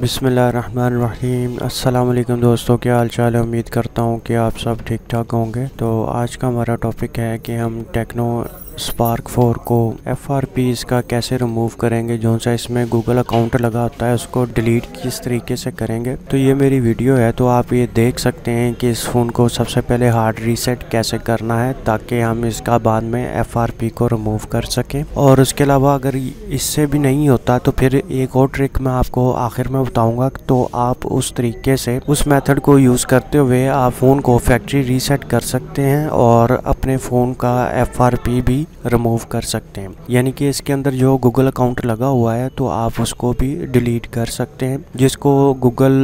बिस्मिल्लाहिर्रहमानिर्रहीम। अस्सलाम वालेकुम दोस्तों, क्या हाल चाल है। उम्मीद करता हूँ कि आप सब ठीक ठाक होंगे। तो आज का हमारा टॉपिक है कि हम टेक्नो स्पार्क 4 को FRP इसका कैसे रिमूव करेंगे। जो सा इसमें गूगल अकाउंट लगा होता है उसको डिलीट किस तरीके से करेंगे। तो ये मेरी वीडियो है, तो आप ये देख सकते हैं कि इस फ़ोन को सबसे पहले हार्ड रीसेट कैसे करना है ताकि हम इसका बाद में FRP को रिमूव कर सकें। और उसके अलावा अगर इससे भी नहीं होता तो फिर एक और ट्रिक मैं आपको आखिर में बताऊंगा। तो आप उस तरीके से उस मेथड को यूज़ करते हुए आप फ़ोन को फैक्ट्री रीसेट कर सकते हैं और अपने फ़ोन का FRP भी रिमूव कर सकते हैं। यानी कि इसके अंदर जो गूगल अकाउंट लगा हुआ है तो आप उसको भी डिलीट कर सकते हैं, जिसको गूगल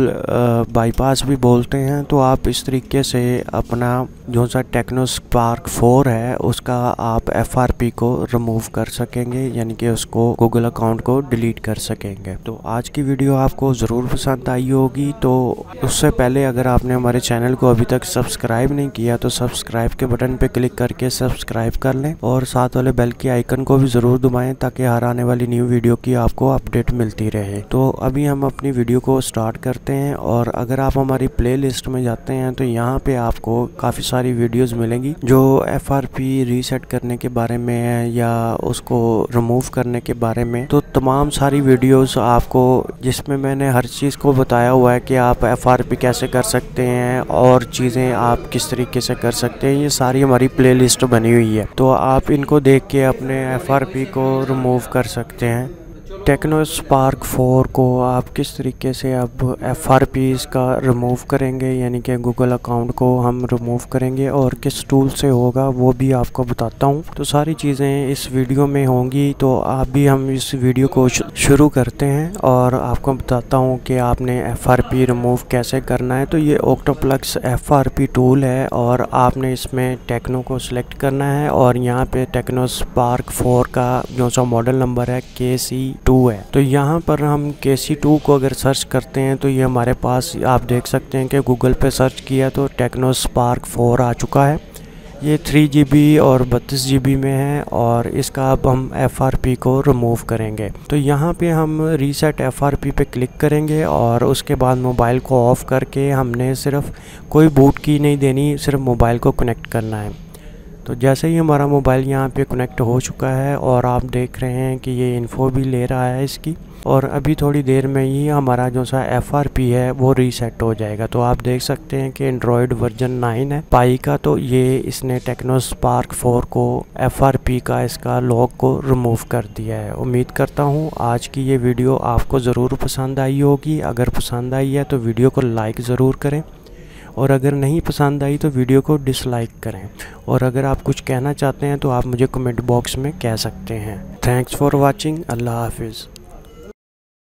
बाईपास भी बोलते हैं। तो आप इस तरीके से अपना जो सा टेक्नो स्पार्क 4 है उसका आप FRP को रिमूव कर सकेंगे, यानी कि उसको गूगल अकाउंट को डिलीट कर सकेंगे। तो आज की वीडियो आपको ज़रूर पसंद आई होगी। तो उससे पहले अगर आपने हमारे चैनल को अभी तक सब्सक्राइब नहीं किया तो सब्सक्राइब के बटन पे क्लिक करके सब्सक्राइब कर लें और साथ वाले बेल के आइकन को भी ज़रूर दबाएं ताकि हर आने वाली न्यू वीडियो की आपको अपडेट मिलती रहे। तो अभी हम अपनी वीडियो को स्टार्ट करते हैं। और अगर आप हमारी प्लेलिस्ट में जाते हैं तो यहाँ पे आपको काफ़ी सारी वीडियोस मिलेंगी जो FRP रीसेट करने के बारे में है या उसको रिमूव करने के बारे में। तो तमाम सारी वीडियोस आपको, जिसमें मैंने हर चीज़ को बताया हुआ है कि आप FRP कैसे कर सकते हैं और चीज़ें आप किस तरीके से कर सकते हैं। ये सारी हमारी प्लेलिस्ट बनी हुई है, तो आप इनको देख के अपने FRP को रिमूव कर सकते हैं। टेक्नो स्पार्क 4 को आप किस तरीके से अब FRP इसका रिमूव करेंगे, यानी कि गूगल अकाउंट को हम रिमूव करेंगे और किस टूल से होगा वो भी आपको बताता हूँ। तो सारी चीज़ें इस वीडियो में होंगी। तो आप भी हम इस वीडियो को शुरू करते हैं और आपको बताता हूँ कि आपने FRP रिमूव कैसे करना है। तो ये ऑक्टोप्लक्स FRP टूल है और आपने इसमें टेक्नो को सिलेक्ट करना है और यहाँ पे टेक्नो स्पार्क 4 का जो सा मॉडल नंबर है KC2 है। तो यहाँ पर हम KC2 को अगर सर्च करते हैं तो ये हमारे पास आप देख सकते हैं कि गूगल पे सर्च किया तो टेक्नो स्पार्क 4 आ चुका है। ये 3GB और 32GB में है और इसका अब हम FRP को रिमूव करेंगे। तो यहाँ पे हम रीसेट FRP पे क्लिक करेंगे और उसके बाद मोबाइल को ऑफ़ करके हमने सिर्फ कोई बूट की नहीं देनी, सिर्फ मोबाइल को कनेक्ट करना है। तो जैसे ही हमारा मोबाइल यहाँ पे कनेक्ट हो चुका है और आप देख रहे हैं कि ये इन्फो भी ले रहा है इसकी, और अभी थोड़ी देर में ही हमारा जो सा FRP है वो रीसेट हो जाएगा। तो आप देख सकते हैं कि एंड्रॉयड वर्जन 9 है पाई का। तो ये इसने टेक्नो स्पार्क 4 को FRP का इसका लॉक को रिमूव कर दिया है। उम्मीद करता हूँ आज की ये वीडियो आपको ज़रूर पसंद आई होगी। अगर पसंद आई है तो वीडियो को लाइक ज़रूर करें और अगर नहीं पसंद आई तो वीडियो को डिसलाइक करें। और अगर आप कुछ कहना चाहते हैं तो आप मुझे कमेंट बॉक्स में कह सकते हैं। Thanks for watching. अल्लाह हाफिज़।